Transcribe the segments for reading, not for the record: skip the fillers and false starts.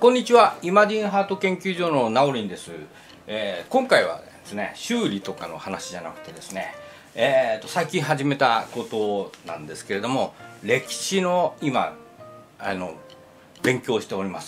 こんにちは。イマジンハート研究所のナオリンです。今回はですね、修理とかの話じゃなくてですね、最近始めたことなんですけれども、歴史の今勉強しております。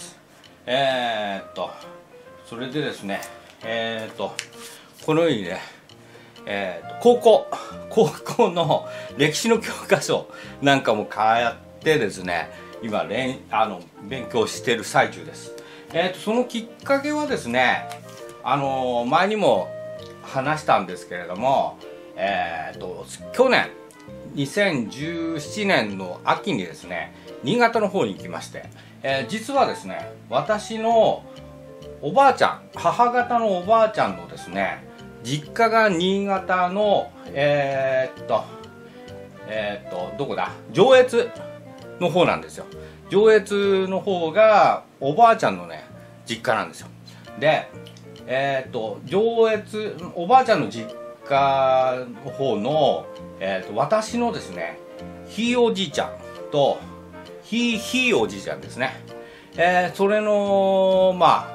それでですね、このようにね、高校の歴史の教科書なんかも買ってですね、今勉強している最中です。そのきっかけはですね、前にも話したんですけれども、去年2017年の秋にですね、新潟の方に行きまして、実はですね、私のおばあちゃん、母方のおばあちゃんのですね、実家が新潟のどこだ、上越の方なんですよ。上越の方がおばあちゃんのね実家なんですよ。で、上越おばあちゃんの実家の方の、私のですね、ひいおじいちゃんとひいおじいちゃんですね、それの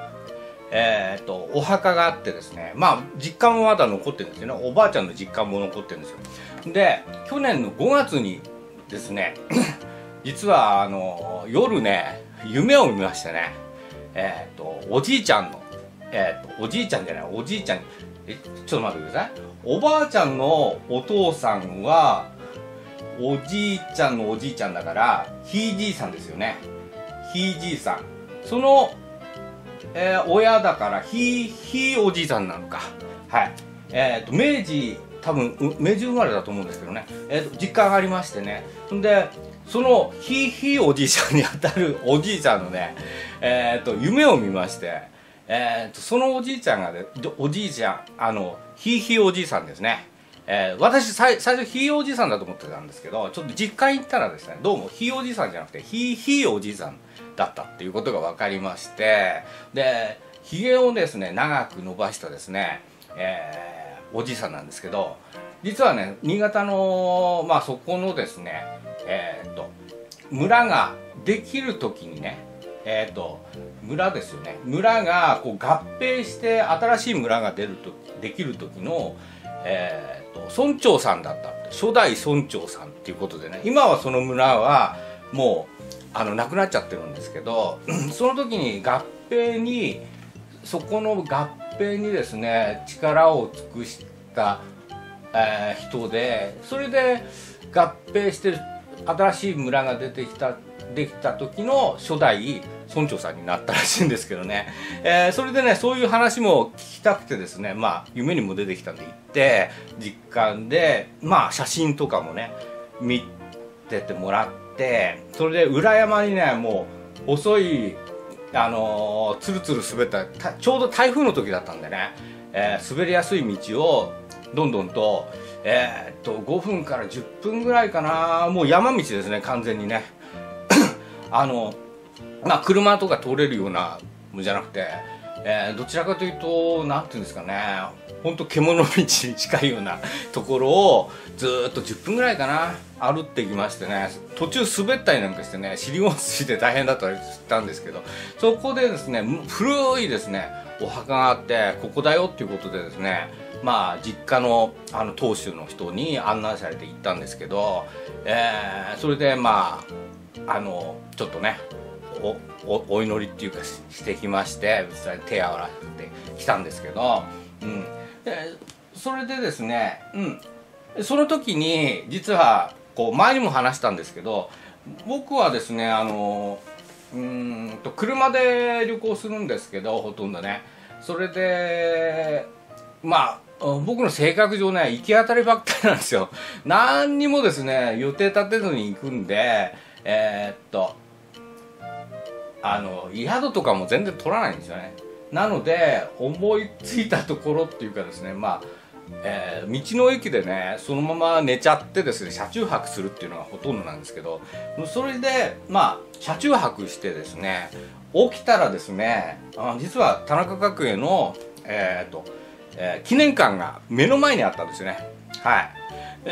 お墓があってですね、実家もまだ残ってるんですよね。おばあちゃんの実家も残ってるんですよ。で、去年の5月にですね実は夜ね、夢を見ましてね、おじいちゃんの、おじいちゃんじゃない、おじいちゃんに、ちょっと待ってください。おばあちゃんのお父さんはおじいちゃんのおじいちゃんだから、ひいじいさんですよね。ひいじいさん、その、親だからひいおじいさんなのか。はい。明治、多分明治生まれだと思うんですけどね、実家がありましてね。で、そのひいおじいさんにあたるおじいちゃんのね、夢を見まして、そのおじいちゃんがね、おじいちゃん、ひいおじいさんですね。私最初ひいおじいさんだと思ってたんですけど、ちょっと実家に行ったらですね、どうもひいおじいさんじゃなくてひいおじいさんだったっていうことが分かりまして、で、ひげをですね長く伸ばしたですね、おじいさんなんですけど、実はね、新潟のそこのですね、村ができる時にね、村ですよね、村がこう合併して新しい村ができる時の、村長さんだったって、初代村長さんっていうことでね、今はその村はもうなくなっちゃってるんですけど、その時にそこの合併にですね力を尽くした、人で、それで合併して新しい村ができた時の初代村長さんになったらしいんですけどね、それでね、そういう話も聞きたくてですね、夢にも出てきたんで行って実感で写真とかもね見ててもらって、それで裏山にね、もう細いつるつる滑ったちょうど台風の時だったんでね、滑りやすい道をどんどんと5分から10分ぐらいかな、もう山道ですね、完全にね車とか通れるようなのじゃなくて、どちらかというとなんていうんですかね、ほんと獣道に近いようなところをずーっと10分ぐらいかな歩ってきましてね、途中滑ったりなんかしてね、尻もちで大変だったりしたんですけど、そこでですね、古いですねお墓があって、ここだよっていうことでですね、実家の当主の人に案内されて行ったんですけど、それでちょっとねお祈りっていうかしてきまして、実際手を洗ってきたんですけど、それでですね、その時に実はこう前にも話したんですけど、僕はですね車で旅行するんですけど、ほとんどね、それで僕の性格上ね、行き当たりばっかりなんですよ。何にもですね予定立てずに行くんで、宿とかも全然取らないんですよね。なので思いついたところっていうかですね、道の駅でねそのまま寝ちゃってですね、車中泊するっていうのがほとんどなんですけど、それで車中泊してですね、起きたらですね、実は田中角栄の記念館が目の前にあったんですよね。はい。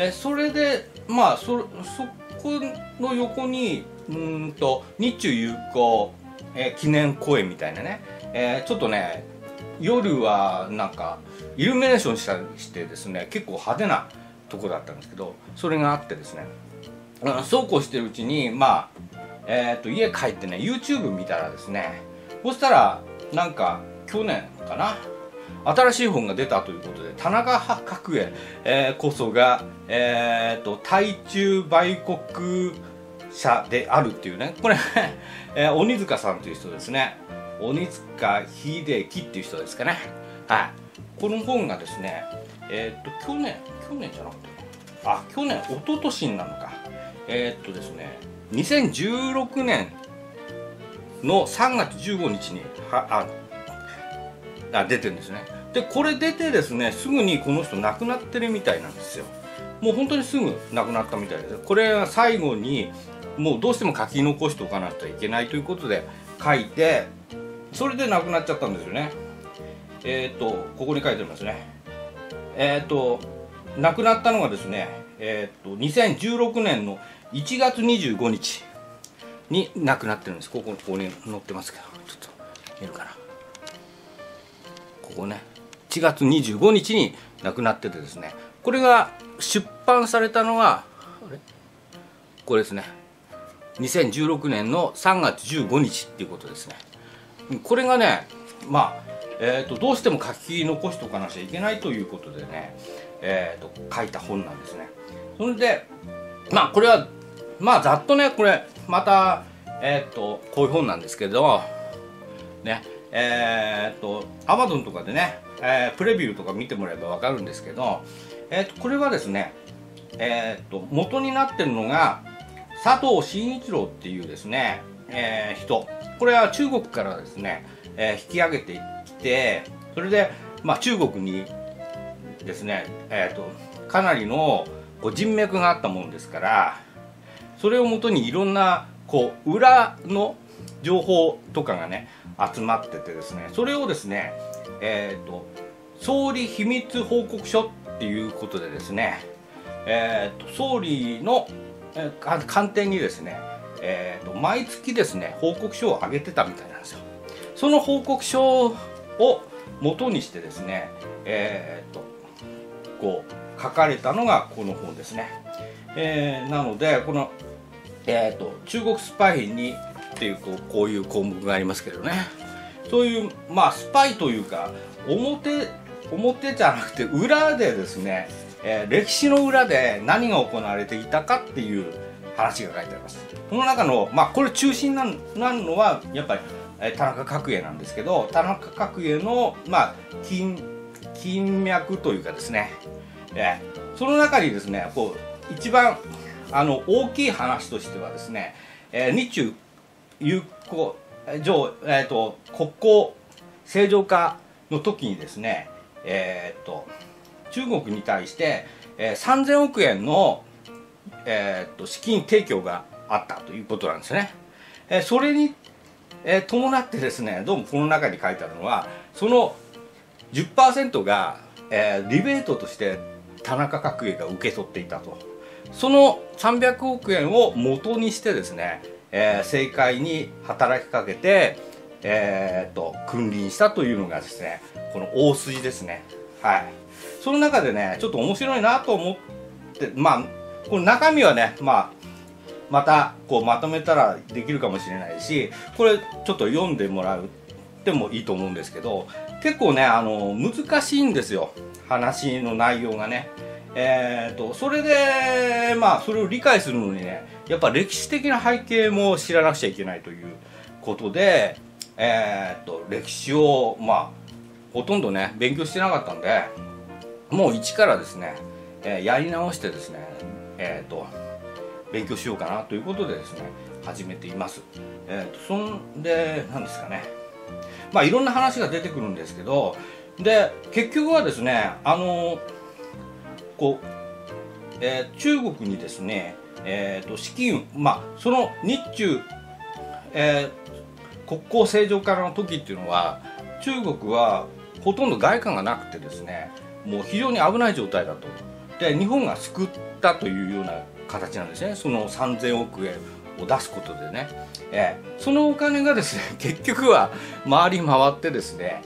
それでそこの横に日中友好記念公園みたいなね、ちょっとね夜はなんかイルミネーションしてですね、結構派手なとこだったんですけど、それがあってですね、そうこうしてるうちにまあ家帰ってね YouTube 見たらですね、そしたらなんか去年かな、新しい本が出たということで、田中角栄、こそが、対中売国者であるっていうね、これ、鬼塚さんという人ですね、鬼塚秀樹っていう人ですかね。はい、この本がですね、去年じゃなくて、去年一昨年になるのか、ですね、2016年の3月15日に出てるんですね。でこれ出てですね、すぐにこの人亡くなってるみたいなんですよ。もう本当にすぐ亡くなったみたいです。これは最後にもうどうしても書き残しておかなくちゃいけないということで書いて、それで亡くなっちゃったんですよね。ここに書いてありますね。亡くなったのがですね、2016年の1月25日に亡くなってるんです。ここに載ってますけど、ちょっと見るかな。ここね、1月25日に亡くなっててですね、これが出版されたのがこれですね、2016年の3月15日っていうことですね。これがね、まあ、どうしても書き残しておかなきゃいけないということでね、書いた本なんですね。それでまあこれはまあざっとね、これまたこういう本なんですけどね、Amazon とかでね、プレビューとか見てもらえば分かるんですけど、これはですね、元になってるのが佐藤慎一郎っていうですね、人、これは中国からですね、引き上げてきて、それで、まあ、中国にですね、かなりのこう人脈があったもんですから、それをもとにいろんなこう裏の情報とかがね集まっててですね、それをですね、総理秘密報告書っていうことでですね、総理の官邸にですね、毎月ですね報告書を上げてたみたいなんですよ。その報告書を元にしてですね、こう書かれたのがこの本ですね。なのでこの、中国スパイにっていうこういう項目がありますけどね、そういうまあスパイというか表じゃなくて裏でですね、歴史の裏で何が行われていたかっていう話が書いてあります。この中のまあこれ中心なるのはやっぱり田中角栄なんですけど、田中角栄のまあ金脈というかですね、その中にですねこう一番大きい話としてはですね、日中友好国交正常化の時にですね、中国に対して、3000億円の、資金提供があったということなんですね。それに、伴ってですね、どうもこの中に書いてあるのはその 10% が、リベートとして田中角栄が受け取っていたと。その300億円を元にしてですね、政界に働きかけて、君臨したというのがですねこの大筋ですね。はい、その中でねちょっと面白いなと思って、まあこの中身はね、またこうまとめたらできるかもしれないし、これちょっと読んでもらってもいいと思うんですけど、結構ね難しいんですよ、話の内容がね。それでまあそれを理解するのにねやっぱ歴史的な背景も知らなくちゃいけないということで、歴史をまあほとんどね勉強してなかったんで、もう一からですね、やり直してですね、勉強しようかなということでですね始めています。そんでなんですかね、まあいろんな話が出てくるんですけど、で結局はですね中国にですね、資金、まあその日中、国交正常化の時っていうのは中国はほとんど外貨がなくてですね、もう非常に危ない状態だと。で日本が救ったというような形なんですね。その3000億円を出すことでね、そのお金がですね結局は回り回ってですね、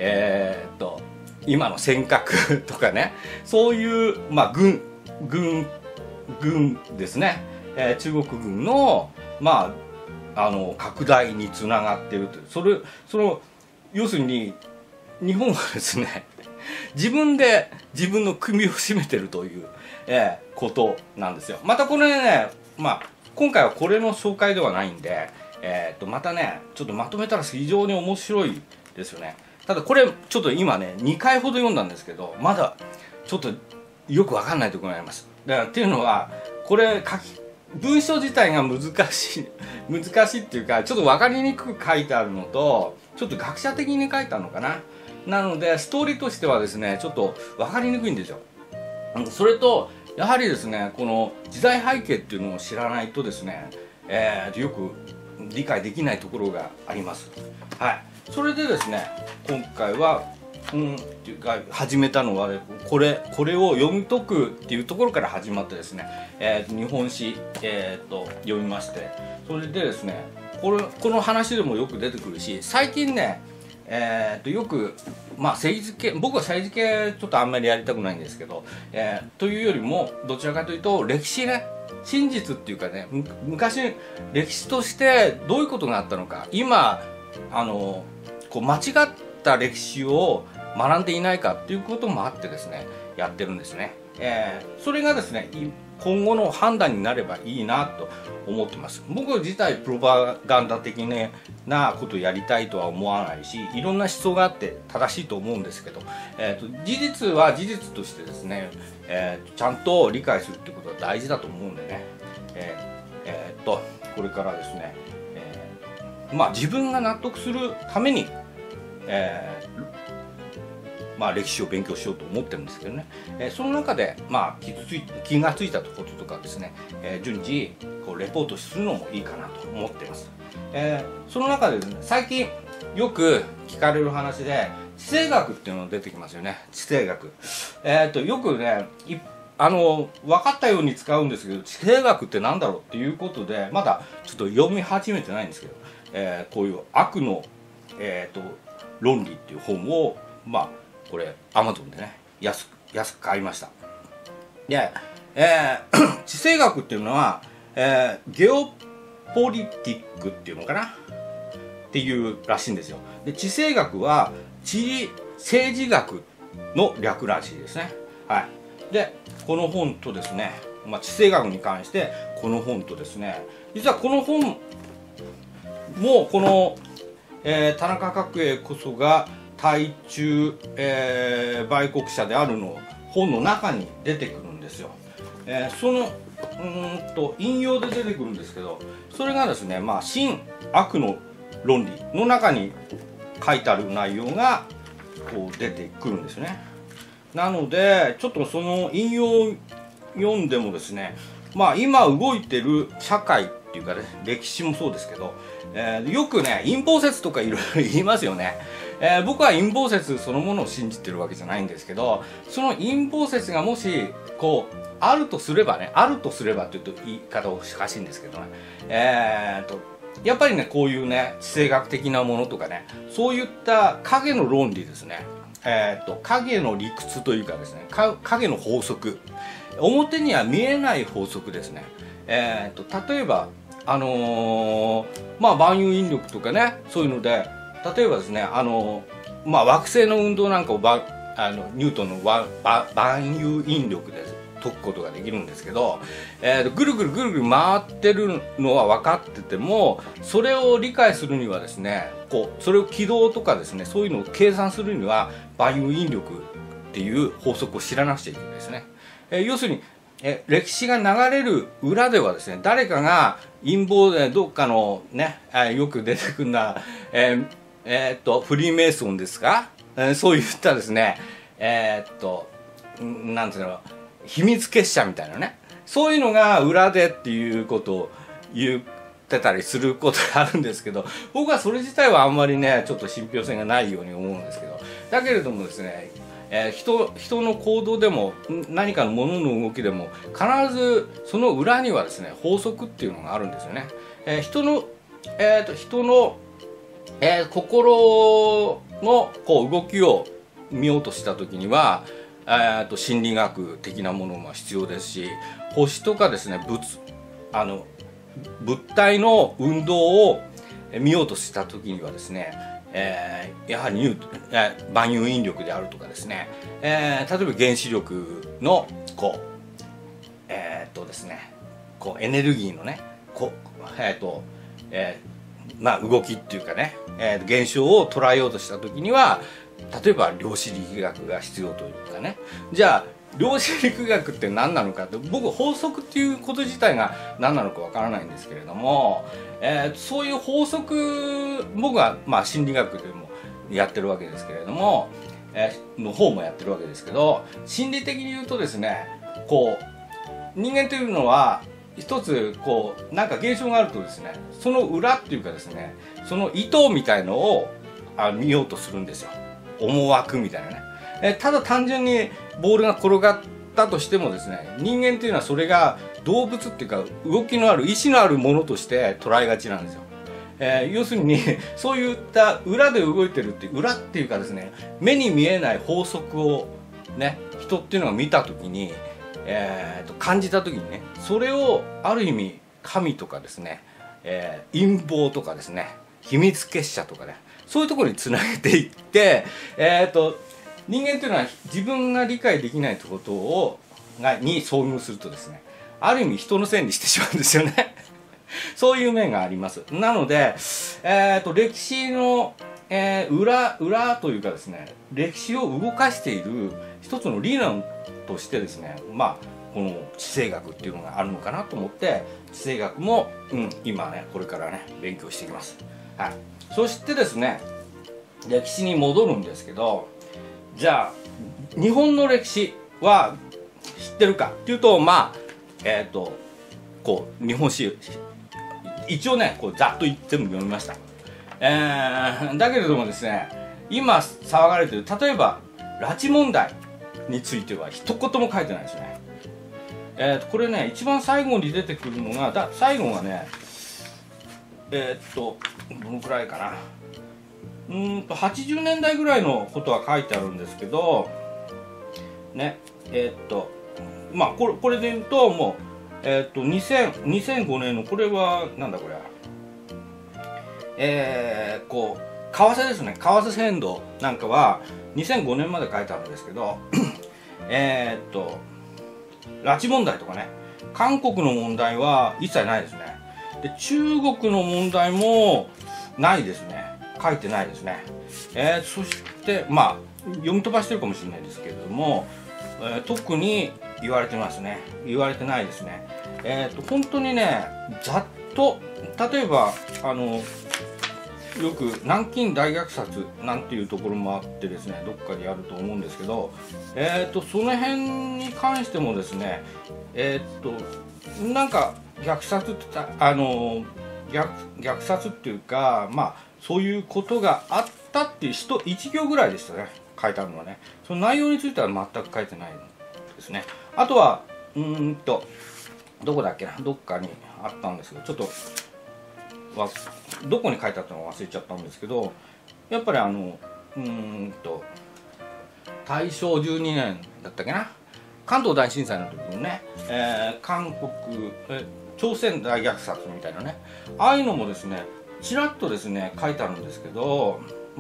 今の尖閣とかね、そういう、まあ、軍ですね、中国軍の、まあ、拡大につながっているという、その要するに日本はですね自分で自分の首を絞めてるという、ことなんですよ。またこれね、まあ、今回はこれの紹介ではないんで、またねちょっとまとめたら非常に面白いですよね。ただこれちょっと今ね2回ほど読んだんですけど、まだちょっとよく分かんないところがあります。だからっていうのは、これ文章自体が難しいっていうか、ちょっと分かりにくく書いてあるのと、ちょっと学者的に書いたのかな。なのでストーリーとしてはですねちょっと分かりにくいんですよ。それとやはりですね、この時代背景っていうのを知らないとですね、よく理解できないところがあります。はい、それでですね今回はっていうか始めたのはこれを読み解くっていうところから始まってですね、日本史、読みまして、それでですねこの話でもよく出てくるし、最近ねよく、まあ、政治系、僕は政治系ちょっとあんまりやりたくないんですけど、というよりもどちらかというと歴史ね、真実っていうかね、昔歴史としてどういうことがあったのか、今こう間違った歴史を学んでいないかっていうこともあってですねやってるんですね。それがですね今後の判断になればいいなと思ってます。僕自体プロパガンダ的なことをやりたいとは思わないし、いろんな思想があって正しいと思うんですけど、事実は事実としてですね、ちゃんと理解するってことは大事だと思うんでね、これからですね、まあ自分が納得するために、まあ、歴史を勉強しようと思ってるんですけどね、その中で、まあ、気がついたこととかですね、順次こうレポートするのもいいかなと思っています。その中でですね、最近よく聞かれる話で地政学っていうのが出てきますよね。地政学、よくね分かったように使うんですけど、地政学って何だろうっていうことでまだちょっと読み始めてないんですけど、こういう悪の、論理っていう本をまあこれ Amazon でね安く買いました。で、地政学っていうのは、ゲオポリティックっていうのかなっていうらしいんですよ。で、地政学は政治学の略らしいですね。はい。で、この本とですね、まあ、地政学に関してこの本とですね、実はこの本もこの、田中角栄こそが対中、売国者であるの本の中に出てくるんですよ。その引用で出てくるんですけど、それがですね、まあ、真悪の論理の中に書いてある内容がこう出てくるんですね。なのでちょっとその引用を読んでもですね、まあ今動いてる社会っていうかね、歴史もそうですけど、よくね陰謀説とかいろいろ言いますよね。僕は陰謀説そのものを信じてるわけじゃないんですけど、その陰謀説がもしこうあるとすればっていうと言い方をおかしいんですけどね、やっぱりねこういうね地政学的なものとかね、そういった影の論理ですね、影の理屈というかですね、影の法則、表には見えない法則ですね。例えばまあ万有引力とかね、そういうので例えばですねまあ、惑星の運動なんかをニュートンの万有引力で解くことができるんですけど、ぐるぐる回ってるのは分かってても、それを理解するにはですね、それを軌道とかですね、そういうのを計算するには万有引力っていう法則を知らなくちゃいけないですね。要するに歴史が流れる裏ではですね、誰かが陰謀でどっかのね、よく出てくるな、フリーメイソンですか、そういったですね、なんていうの、秘密結社みたいなね、そういうのが裏でっていうことを言ってたりすることがあるんですけど、僕はそれ自体はあんまりねちょっと信憑性がないように思うんですけど、だけれどもですね、 人の行動でも何かのものの動きでも必ずその裏にはですね法則っていうのがあるんですよね。人の心のこう動きを見ようとした時には心理学的なものも必要ですし、星とかですね物体の運動を見ようとした時にはですね、やはり万有引力であるとかですね、例えば原子力のですねエネルギーのね動きっていうかね、現象を捉えようとした時には例えば量子力学が必要というかね。じゃあ量子力学って何なのかって、僕法則っていうこと自体が何なのかわからないんですけれども、そういう法則、僕は心理学でもやってるわけですけれども、の方もやってるわけですけど、心理的に言うとですね、人間というのは一つなんか現象があるとですね、その裏っていうかですね、その意図みたいのを見ようとするんですよ。思惑みたいなね。ただ単純にボールが転がったとしてもですね、人間というのはそれが動物っていうか動きのある意志のあるものとして捉えがちなんですよ。要するにそういった裏で動いてるっていう裏っていうかですね、目に見えない法則をね、人っていうのが見た時に、感じた時にね、それをある意味神とかですね、陰謀とかですね、秘密結社とかね、そういうところにつなげていって、人間というのは自分が理解できないことに遭遇するとですね、ある意味人のせいにしてしまうんですよねそういう面があります。なので、歴史の、裏というかですね、歴史を動かしている一つの理論としてですね、この地政学っていうのがあるのかなと思って、地政学も、今ねこれからね勉強していきます。はい。そしてですね、歴史に戻るんですけど、じゃあ日本の歴史は知ってるかっていうと、日本史一応ねざっと全部読みました。だけれどもですね、今騒がれてる例えば拉致問題については一言も書いてないですよね。これね、一番最後に出てくるのが最後がねどのくらいかな、80年代ぐらいのことは書いてあるんですけどね、これで言うともう2005年のこれはなんだこれ、為替ですね、為替変動なんかは2005年まで書いてあるんですけど拉致問題とかね、韓国の問題は一切ないですね。で、中国の問題もないですね、書いてないですね。そして読み飛ばしてるかもしれないですけれども、特に言われてますね、言われてないですね。本当にね、ざっと例えばよく南京大虐殺なんていうところもあってですね、どっかでやると思うんですけど、その辺に関してもですね、なんか虐殺っていうか、そういうことがあったっていう1行ぐらいでしたね、書いてあるのはね。その内容については全く書いてないですね。あとはどこだっけな、どっかにあったんですけど、ちょっとどこに書いてあったのか忘れちゃったんですけど、やっぱり大正12年だったっけな、関東大震災の時にね、朝鮮大虐殺みたいなね、ああいうのもですねちらっとですね書いてあるんですけど、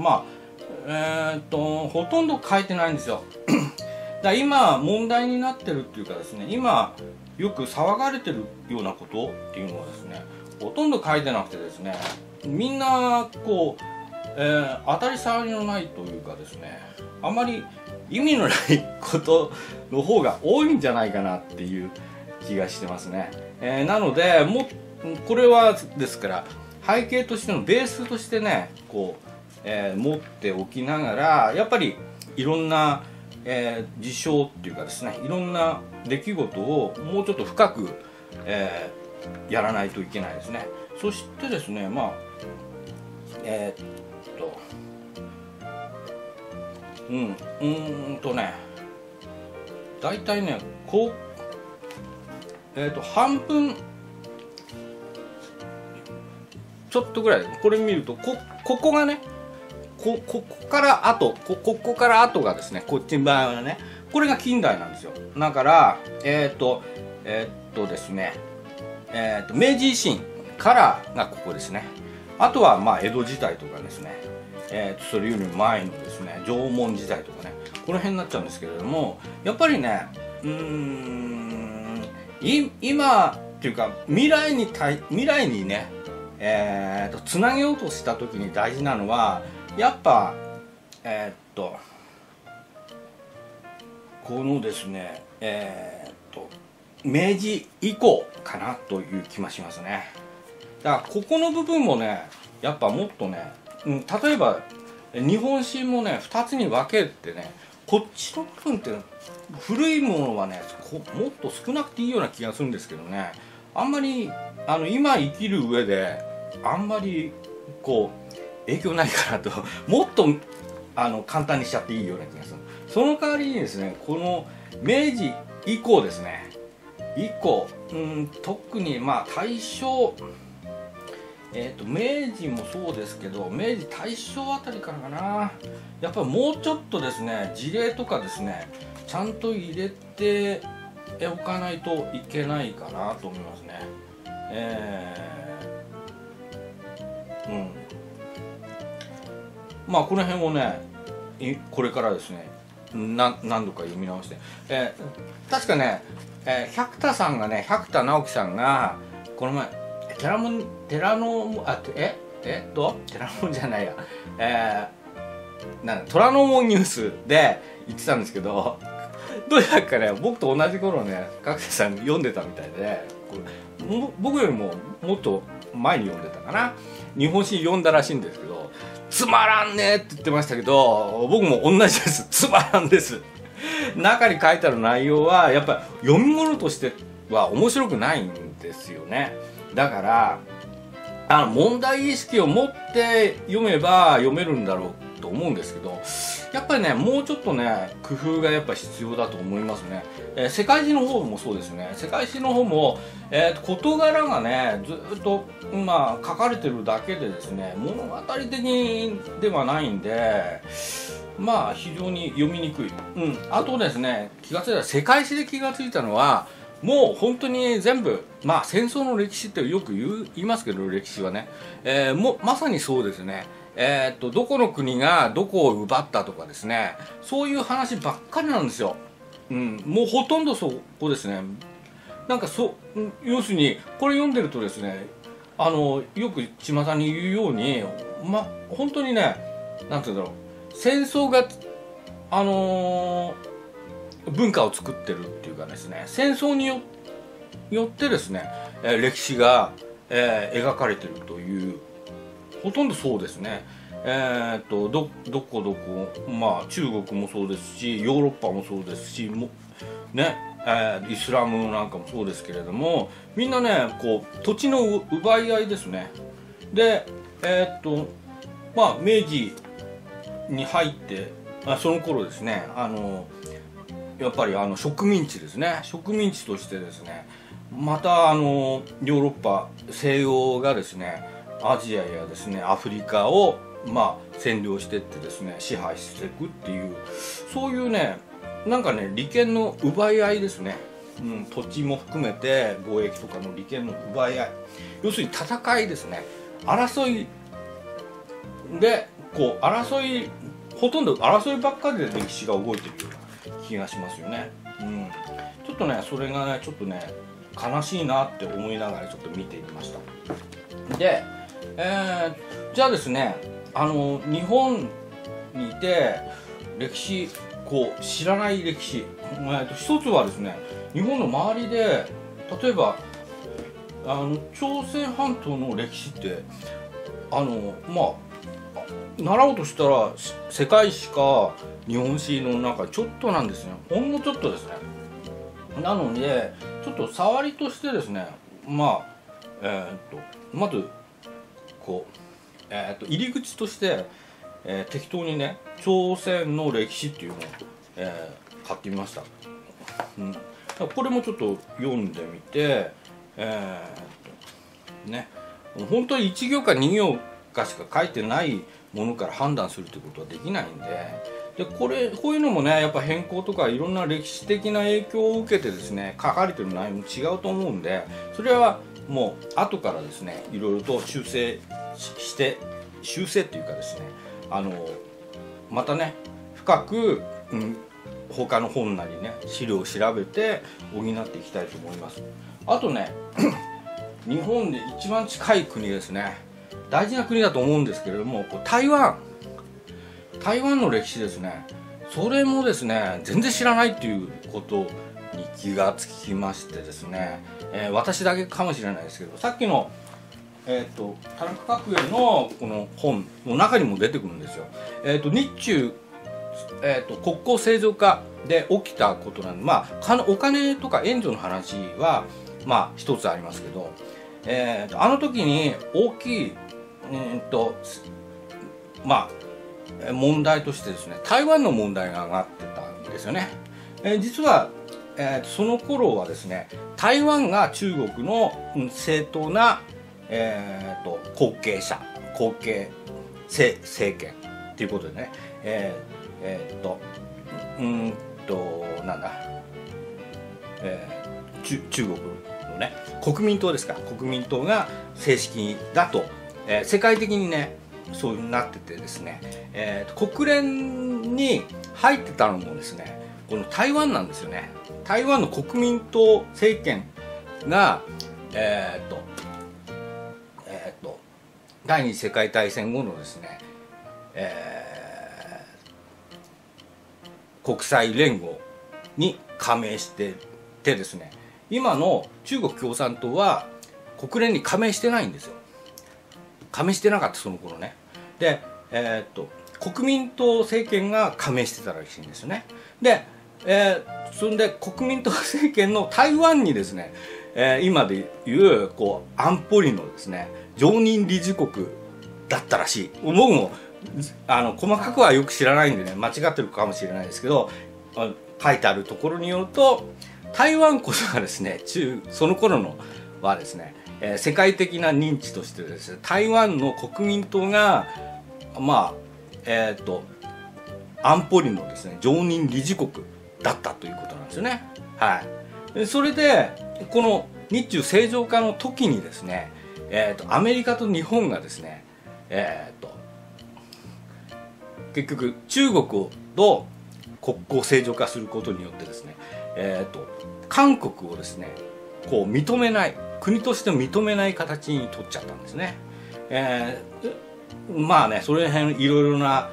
ほとんど書いてないんですよだから今問題になってるっていうかですね、今よく騒がれてるようなことっていうのはですね、ほとんど書いてなくてですね、みんな当たり障りのないというかですね、あまり意味のないことの方が多いんじゃないかなっていう気がしてますね。なのでこれはですから背景としてのベースとしてね持っておきながら、やっぱりいろんな、事象っていうかですね、いろんな出来事をもうちょっと深く、やらないといけないですね。そしてですね、 大体ね半分ちょっとぐらい、これ見るとここがねここから後ここから後がですね、こっちの場合はねこれが近代なんですよ。だからですね明治維新からがここですね。あとはまあ江戸時代とかですね、それより前のですね縄文時代とかね、この辺になっちゃうんですけれども、やっぱりね今っていうか未来にねつなげようとした時に大事なのはやっぱこのですね明治以降かなという気がしますね。だからここの部分もねやっぱもっとね、例えば日本史もね2つに分けてね、こっちの部分って古いものはねもっと少なくていいような気がするんですけどね、あんまり今生きる上であんまりこう影響ないかなともっと簡単にしちゃっていいような気がする。その代わりにですね、この明治以降ですね、特にまあ大正明治もそうですけど、明治大正あたりからかな、やっぱりもうちょっとですね事例とかですねちゃんと入れておかないといけないかなと思いますね。まあこの辺をねこれからですね何度か読み直して、確かね、百田直樹さんがこの前寺門じゃないや、虎ノ門ニュースで言ってたんですけど、どうやらかね僕と同じ頃ね角田さん読んでたみたいで、僕よりももっと前に読んでたかな、日本史読んだらしいんですけど、つまらんねって言ってましたけど、僕も同じです。つまらんです。中に書いてある内容はやっぱり読み物としては面白くないんですよね。だから問題意識を持って読めば読めるんだろうと思うんですけど、やっぱりねもうちょっとね工夫がやっぱ必要だと思いますね。世界史の方もそうですね。世界史の方も、事柄がねずっと書かれてるだけでですね物語的ではないんで、非常に読みにくい。あとですね世界史で気がついたのは、もう本当に全部戦争の歴史ってよく言いますけど、歴史はね、まさにそうですね。どこの国がどこを奪ったとかですね、そういう話ばっかりなんですよ。もうほとんどそこですね。要するにこれ読んでるとですね、よく巷に言うように本当にね、なんていうんだろう、戦争が文化を作ってるっていうかですね、戦争によってですね、歴史が、描かれてるという、ほとんどそうですね。どこ中国もそうですし、ヨーロッパもそうですしイスラムなんかもそうですけれども、みんなね土地の奪い合いですね。で明治に入ってその頃ですね、やっぱり植民地ですね、植民地としてですね、またヨーロッパ西洋がですねアジアやですねアフリカを占領してってですね支配していくっていう、そういうね利権の奪い合いですね。土地も含めて貿易とかの利権の奪い合い、要するに戦いですね、争いでほとんど争いばっかりで歴史が動いてるような気がしますよね。ちょっとねそれがねちょっとね悲しいなって思いながらちょっと見てみました。で、じゃあですね日本にいて歴史知らない歴史、一つはですね、日本の周りで例えば朝鮮半島の歴史って習おうとしたら世界史か日本史の中ちょっとなんですね、ほんのちょっとですね。なのでちょっと触りとしてですね、まず入り口として適当にね朝鮮の歴史っていうのを、買ってみました。これもちょっと読んでみて、ね、本当に1行か2行かしか書いてないものから判断するということはできないんで、こういうのもねやっぱ変更とかいろんな歴史的な影響を受けてですね書かれてる内容も違うと思うんで、それはもう後からですねいろいろと修正っていうかですねまたね深く、他の本なりね資料を調べて補っていきたいと思います。あとね日本で一番近い国ですね、大事な国だと思うんですけれども、台湾の歴史ですね、それもですね全然知らないっていうことに気がつきましてですね、私だけかもしれないですけど、さっきの田中角栄のこの本の中にも出てくるんですよ。日中、国交正常化で起きたことなんで、お金とか援助の話は一つありますけど、あの時に大きい問題としてですね台湾の問題が上がってたんですよね。実は、その頃はですね台湾が中国の正当な後継政権ということでね、なんだ、中国のね国民党ですか、国民党が正式だと、世界的にねそうなっててですね、国連に入ってたのもですねこの台湾なんですよね。台湾の国民党政権が第二次世界大戦後のですね、国際連合に加盟しててですね、今の中国共産党は国連に加盟してないんですよ。加盟してなかった、その頃ね。で、国民党政権が加盟してたらしいんですよね。で、それで国民党政権の台湾にですね、今でいう安保理のですね常任理事国だったらしい。僕も細かくはよく知らないんでね間違ってるかもしれないですけど、書いてあるところによると台湾こそがですねその頃のはですね、世界的な認知としてですね台湾の国民党が安保理のですね常任理事国だったということなんですよね。はい。それでこの日中正常化の時にですね、アメリカと日本がですね、結局中国と国交正常化することによってですね、韓国をですね認めない国として認めない形に取っちゃったんですね。それ辺いろいろな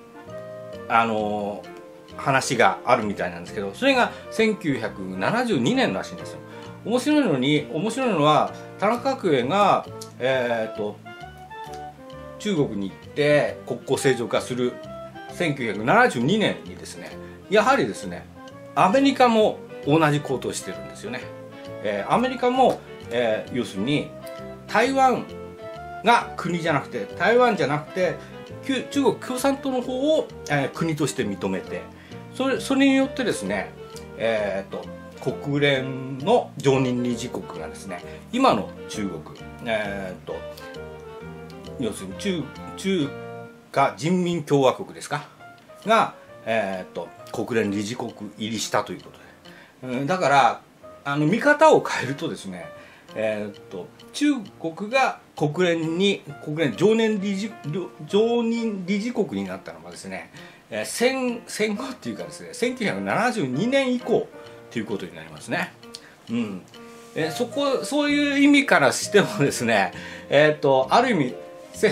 話があるみたいなんですけど、それが1972年らしいんですよ。面白いのは田中角栄が、中国に行って国交正常化する1972年にですねやはりですねアメリカも同じことをしてるんですよね。アメリカも、要するに台湾が国じゃなくて中国共産党の方を、国として認めてそれによってですね、国連の常任理事国がですね今の中国、要するに中華人民共和国ですかが、国連理事国入りしたということで、だから見方を変えるとですね、中国が国連常任理事国になったのがですね、戦後っていうかですね1972年以降ということになりますね。そういう意味からしてもですね、ある意味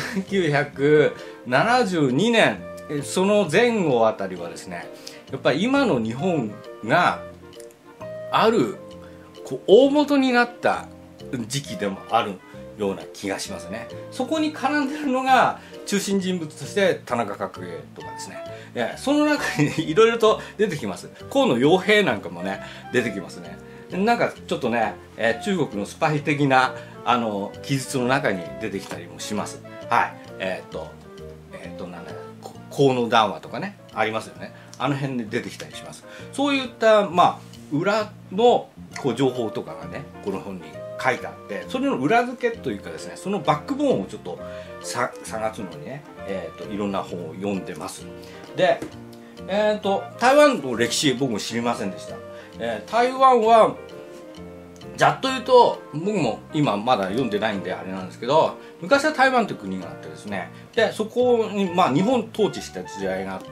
1972年その前後あたりはですねやっぱり今の日本がある大元になった時期でもあるような気がしますね。そこに絡んでるのが中心人物として田中角栄とかですね、その中にいろいろと出てきます。河野洋平なんかもね出てきますね。なんかちょっとね、中国のスパイ的な記述の中に出てきたりもします。はい。なんだ法の談話とかねありますよね。あの辺で出てきたりします。そういった裏のこう情報とかがねこの本に書いてあって、それの裏付けというかですね、そのバックボーンをちょっと探すのにね、いろんな本を読んでます。で、台湾の歴史僕も知りませんでした。台湾はざっと言うと、僕も今まだ読んでないんであれなんですけど、昔は台湾という国があってですね、でそこに日本統治した時代があって、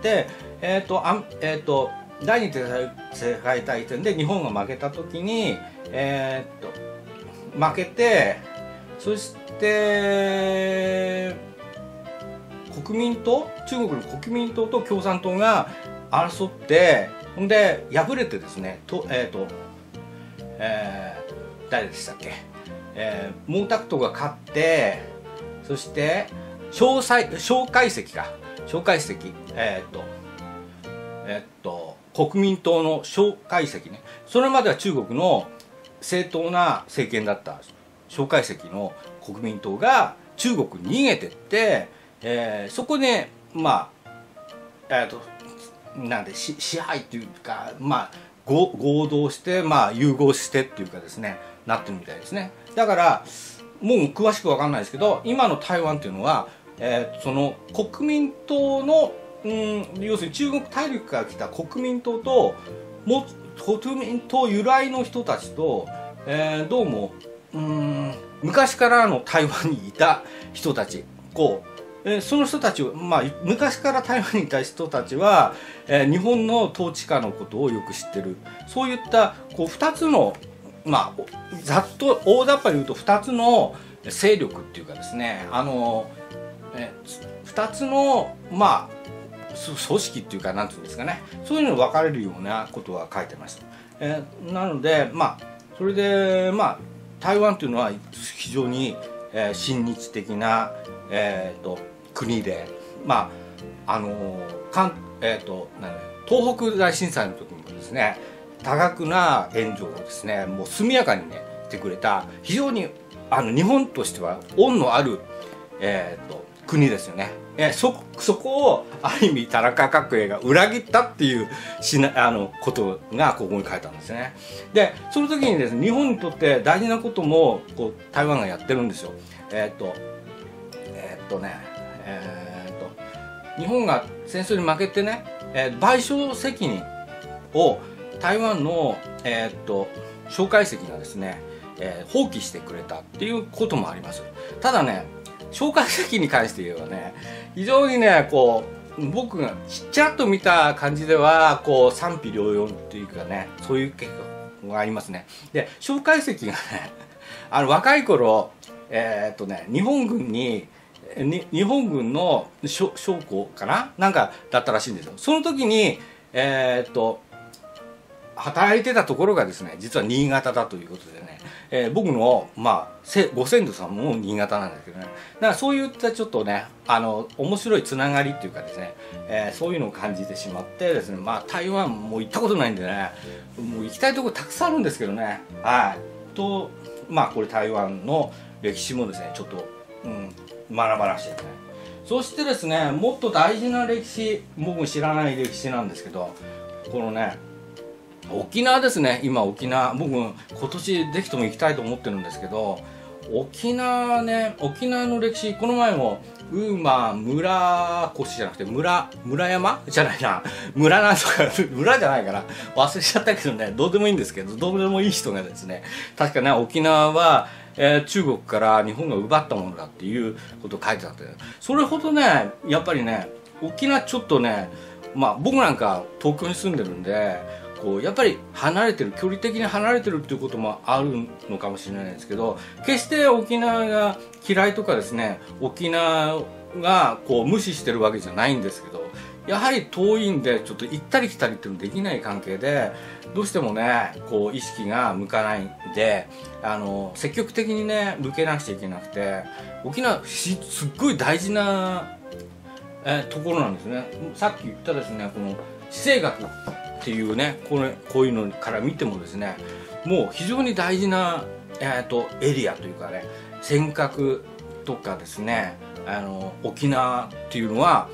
第二次世界大戦で日本が負けた時に、負けて、そして国民党、中国の国民党と共産党が争って、ほんで敗れてですね、誰でしたっけ、毛沢東が勝って、そして蒋介石か、蒋介石、国民党の蒋介石ね、それまでは中国の正当な政権だった蒋介石の国民党が中国に逃げてって、そこでなんで支配というか、合同して、融合してっていうかですね、なってるみたいですね。だからもう詳しく分かんないですけど、今の台湾っていうのは、その国民党の、要するに中国大陸から来た国民党と国民党由来の人たちと、どうも昔からの台湾にいた人たち、その人たちを、昔から台湾にいた人たちは、日本の統治下のことをよく知ってる、そういった2つの、ざっと大雑把に言うと2つの勢力っていうかですね、2つの組織っていうか、なんていうんですかね、そういうのに分かれるようなことが書いてました。なのでそれで台湾というのは非常に、親日的な、国で、東北大震災の時にもですね、多額な援助をですね、もう速やかにねしてくれた、非常に日本としては恩のある、国ですよね。そこをある意味田中角栄が裏切ったっていうことがここに書いてあるんですね。でその時にですね、日本にとって大事なことも台湾がやってるんですよ。日本が戦争に負けてね、賠償責任を台湾の、蒋介石がですね、放棄してくれたっていうこともあります。ただね、蒋介石に関して言えばね、非常にね僕がちらっと見た感じでは賛否両論っていうかね、そういう結果がありますね。で蒋介石がね若い頃日本軍の将校かな、なんかだったらしいんですよ。その時に働いてたところがですね、実は新潟だということでね、僕のご先祖さんも新潟なんですけどね、だからそういったちょっとね面白いつながりっていうかですね、そういうのを感じてしまってですね、台湾も行ったことないんでね、もう行きたいところたくさんあるんですけどね、これ台湾の歴史もですねちょっと、学ばなくちゃいけない。そしてですね、もっと大事な歴史、僕も知らない歴史なんですけど、このね沖縄ですね。今沖縄、僕今年ぜひとも行きたいと思ってるんですけど、沖縄の歴史、この前も村越じゃなくて村山じゃないな、村なんとか村じゃないから忘れちゃったけどね、どうでもいいんですけど、どうでもいい人がですね、確かね沖縄は、中国から日本が奪ったものだっていうことを書いてあって、それほどねやっぱりね沖縄ちょっとね、僕なんか東京に住んでるんでやっぱり距離的に離れてるっていうこともあるのかもしれないですけど、決して沖縄が嫌いとかですね、沖縄が無視してるわけじゃないんですけど、やはり遠いんでちょっと行ったり来たりっていうのできない関係で、どうしてもね意識が向かないんで、積極的にね向けなくちゃいけなくて、沖縄すっごい大事な、ところなんですね。さっき言ったですね、この地政学っていうね、こういうのから見てもですね、もう非常に大事な、エリアというかね、尖閣とかですね、沖縄っていうのは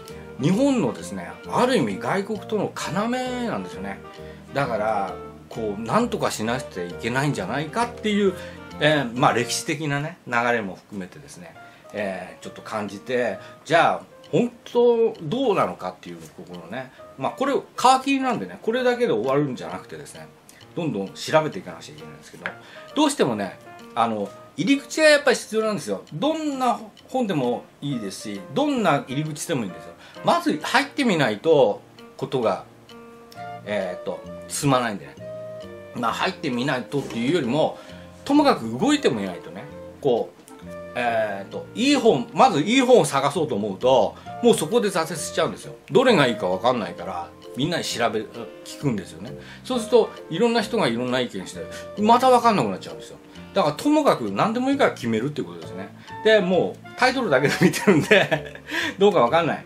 日本のですねある意味外国との要なんですよね。だからこうなんとかしなくてはいけないんじゃないかっていう、まあ歴史的なね流れも含めてですね、ちょっと感じて、じゃあ本当どうなのかっていうところね、まあこれ皮切りなんでね、これだけで終わるんじゃなくてですね、どんどん調べていかなくちゃいけないんですけど、どうしてもね入り口がやっぱり必要なんですよ。どんな本でもいいですし、どんな入り口でもいいんですよ。まず入ってみないとことが進まないんでね、まあ入ってみないとっていうよりも、ともかく動いてみないとね、こういい本、まずいい本を探そうと思うともうそこで挫折しちゃうんですよ。どれがいいか分かんないからみんなに聞くんですよね。そうするといろんな人がいろんな意見してまた分かんなくなっちゃうんですよ。だからともかく何でもいいから決めるっていうことですね。でもうタイトルだけで見てるんでどうか分かんない。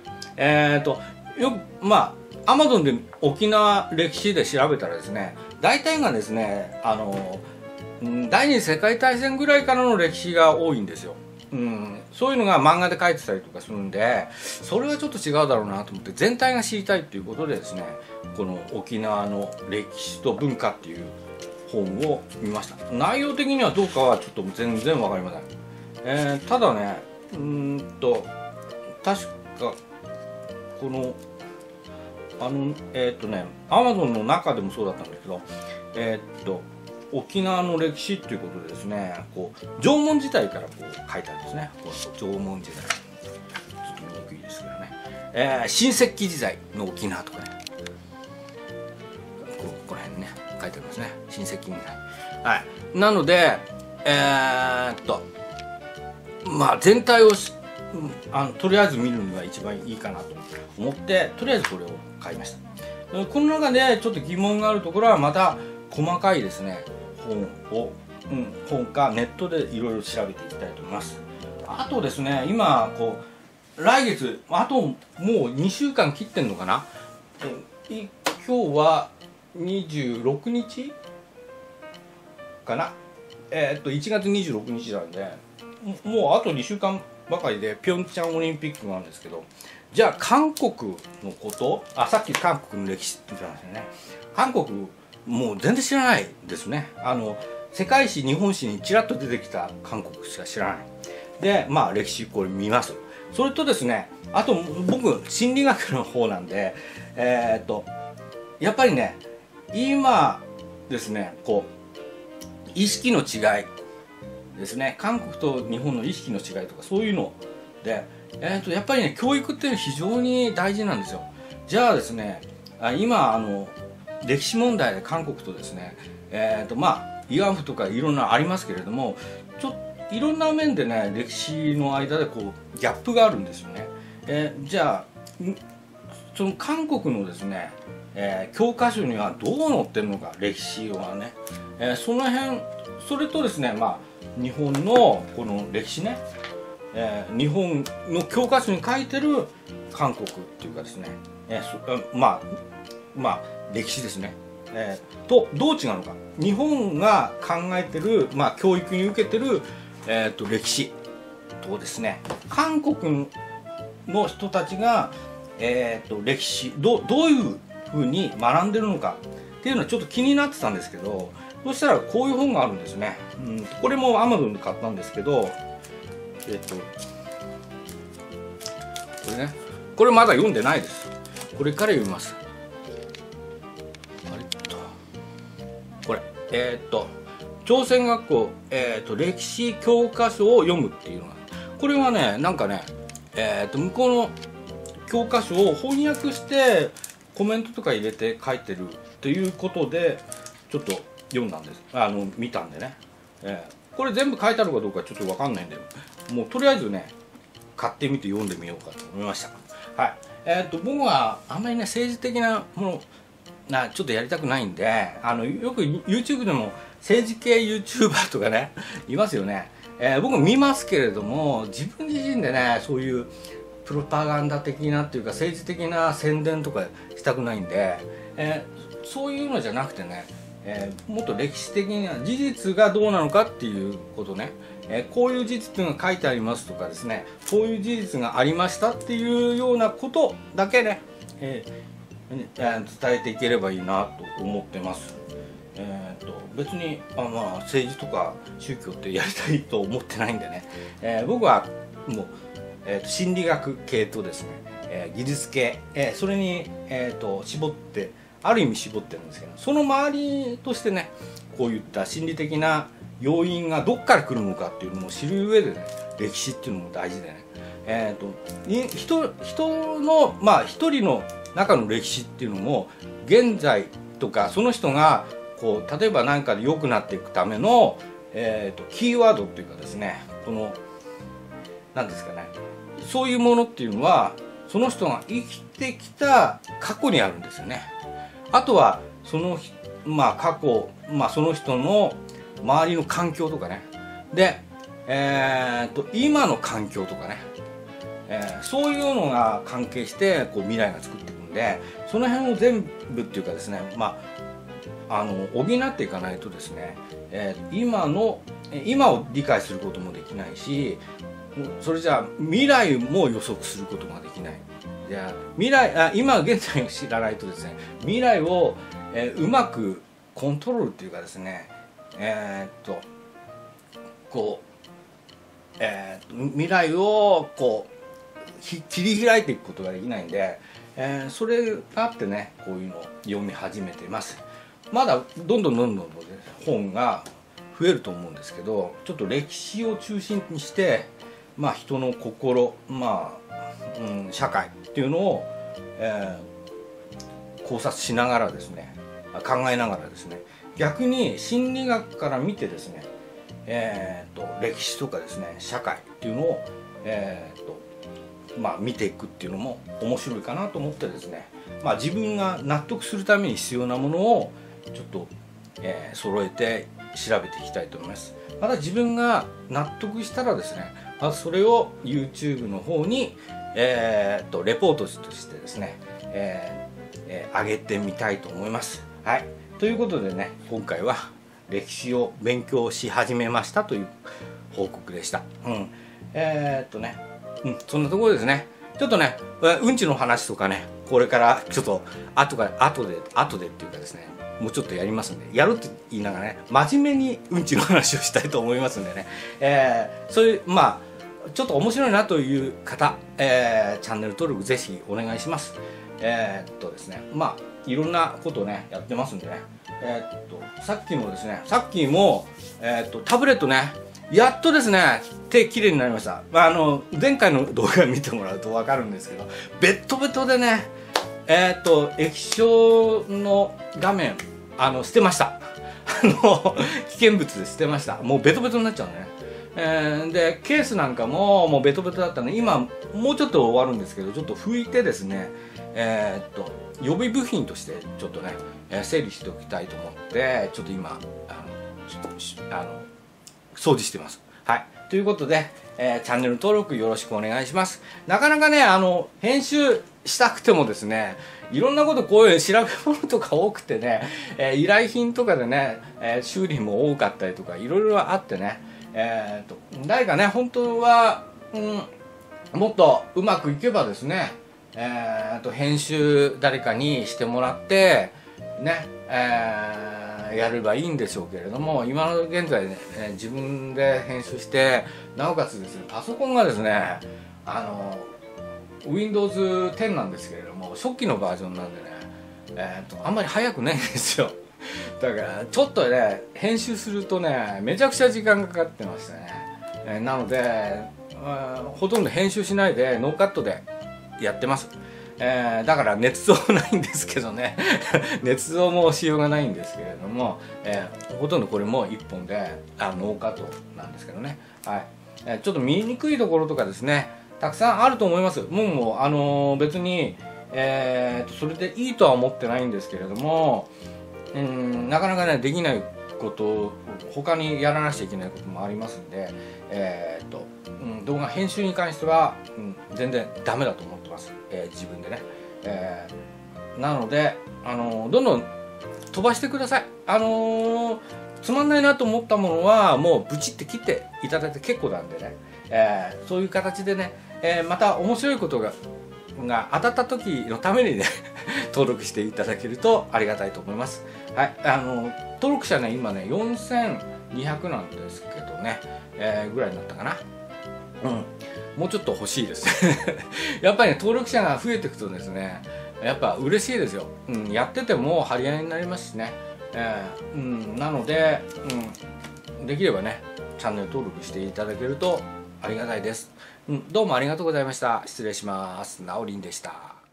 まあ Amazon で沖縄歴史で調べたらですね、大体がですね第二次世界大戦ぐらいからの歴史が多いんですよ。そういうのが漫画で書いてたりとかするんで、それはちょっと違うだろうなと思って全体が知りたいっていうことでですね、この沖縄の歴史と文化っていう本を見ました。内容的にはどうかはちょっと全然わかりません。ただね確かこのAmazon の中でもそうだったんですけど沖縄の歴史っていうことでですね、こう縄文時代からこう書いてあるんですね。この縄文時代ちょっと見にくいですけどね、新石器時代の沖縄とかね、この辺ね書いてありますね、新石器時代。はい、なのでまあ全体をとりあえず見るには一番いいかなと思ってとりあえずこれを買いました。この中でちょっと疑問があるところはまた細かいですね本かネットでいろいろ調べていきたいと思います。あとですね、今こう来月あともう2週間切ってんのかな。今日は26日かな。1月26日なんでもうあと2週間ばかりでピョンチャンオリンピックなんですけど、じゃあ韓国のことさっき韓国の歴史って言ってましたよね。韓国もう全然知らないですね。世界史日本史にちらっと出てきた韓国しか知らないで、まあ歴史これ見ます。それとですね、あと僕心理学の方なんでやっぱりね今ですねこう意識の違いですね、韓国と日本の意識の違いとかそういうので、やっぱりね教育っていうのは非常に大事なんですよ。じゃあですね今歴史問題で韓国とですねまあ慰安婦とかいろんなありますけれども、いろんな面でね歴史の間でこうギャップがあるんですよね。じゃあその韓国のですね、教科書にはどう載ってるのか、歴史はね、その辺それとですね、まあ日本のこの歴史ね、日本の教科書に書いてる韓国っていうかですね、まあ歴史ですね、とどう違うのか。日本が考えてる、まあ、教育に受けてる、歴史とですね韓国の人たちが、歴史どういうふうに学んでるのかっていうのはちょっと気になってたんですけど、そしたらこういう本があるんですね。これも Amazon で買ったんですけど、これね、これまだ読んでないです。これから読みます。これ朝鮮学校、歴史教科書を読むっていうのが、これはねなんかね向こうの教科書を翻訳してコメントとか入れて書いてるということでちょっと読んだんです。見たんでね、これ全部書いてあるかどうかちょっと分かんないんで、もうとりあえずね買ってみて読んでみようかと思いました。はい、僕はあんまりね政治的なものちょっとやりたくないんで、よく YouTube でも政治系 YouTuber とかねいますよね。僕見ますけれども自分自身でねそういうプロパガンダ的なっていうか政治的な宣伝とかしたくないんで、そういうのじゃなくてね、もっと歴史的な事実がどうなのかっていうことね、 こういう事実が書いてありますとかですね、こういう事実がありましたっていうようなことだけね、伝えていければいいなと思ってます。別に政治とか宗教ってやりたいと思ってないんでね、僕はもう、心理学系とですね、技術系、それに、絞ってある意味絞ってるんですけど、その周りとしてね、こういった心理的な要因がどっから来るのかっていうのを知る上でね、歴史っていうのも大事でね、人の一人の中の歴史っていうのも現在とかその人がこう例えば何かで良くなっていくための、キーワードっていうかですね、この何ですかね、そういうものっていうのはその人が生きてきた過去にあるんですよね。あとはその過去、その人の周りの環境とかね、で、今の環境とかね、そういうのが関係してこう未来が作っていくんで、その辺を全部っていうかですね、補っていかないとですね、今を理解することもできないし、それじゃあ未来も予測することができない。じゃあ今現在を知らないとですね、未来を、うまくコントロールっていうかですね、未来をこう切り開いていくことができないんで、それがあってね、こういうのを読み始めています。まだどんどん本が増えると思うんですけど、ちょっと歴史を中心にして、人の心、社会っていうのを、考察しながらですね、考えながらですね、逆に心理学から見てですね、歴史とかですね、社会っていうのを、見ていくっていうのも面白いかなと思ってですね、自分が納得するために必要なものをちょっと、揃えて調べていきたいと思います。また自分が納得したらですね、それを YouTube の方に、レポートとしてですね、上げてみたいと思います。はい、ということでね、今回は歴史を勉強し始めましたという報告でした。そんなところですね。ちょっとね、うんちの話とかね、これからちょっと後でっていうかですね、もうちょっとやりますんで、やるって言いながらね、真面目にうんちの話をしたいと思いますんでね、そういうちょっと面白いなという方、チャンネル登録ぜひお願いします。ですね、いろんなことをねやってますんでね、さっきもタブレットね、やっとですね手きれいになりました。前回の動画見てもらうと分かるんですけど、ベッドベトでね、液晶の画面捨てました。危険物で捨てました。もうベトベトになっちゃうんでね。でケースなんかももうベトベトだったので、今もうちょっと終わるんですけど、ちょっと拭いてですね、予備部品としてちょっとね、整理しておきたいと思って、ちょっと今掃除してます。はい、ということで、チャンネル登録よろしくお願いします。なかなかね編集したくてもですね、いろんなことこういう調べ物とか多くてね、依頼品とかでね、修理も多かったりとかいろいろあってね、誰かね本当は、もっとうまくいけばですね、編集誰かにしてもらってね、やればいいんでしょうけれども、今の現在ね、自分で編集して、なおかつですね、パソコンがですねWindows 10なんですけれども、初期のバージョンなんでね、あんまり早くないんですよ。だからちょっとね編集するとねめちゃくちゃ時間がかかってましたね。なのでほとんど編集しないでノーカットでやってます。だから捏造ないんですけどね捏造もしようがないんですけれども、ほとんどこれも1本でノーカットなんですけどね。はい、ちょっと見にくいところとかですねたくさんあると思います。もう別に、それでいいとは思ってないんですけれども、なかなかねできないこと他にやらなきゃいけないこともありますんで、動画編集に関しては、全然ダメだと思ってます、自分でね、なのでどんどん飛ばしてください。 つまんないなと思ったものはもうブチって切っていただいて結構なんでね、そういう形でね、また面白いことが当たった時のためにね登録していただけるとありがたいと思います。はい、登録者ね今ね4200なんですけどね、ぐらいになったかな。もうちょっと欲しいですやっぱりね登録者が増えていくとですねやっぱ嬉しいですよ、やってても張り合いになりますしね、なので、できればねチャンネル登録していただけるとありがたいです。どうもありがとうございました。失礼します。なおりんでした。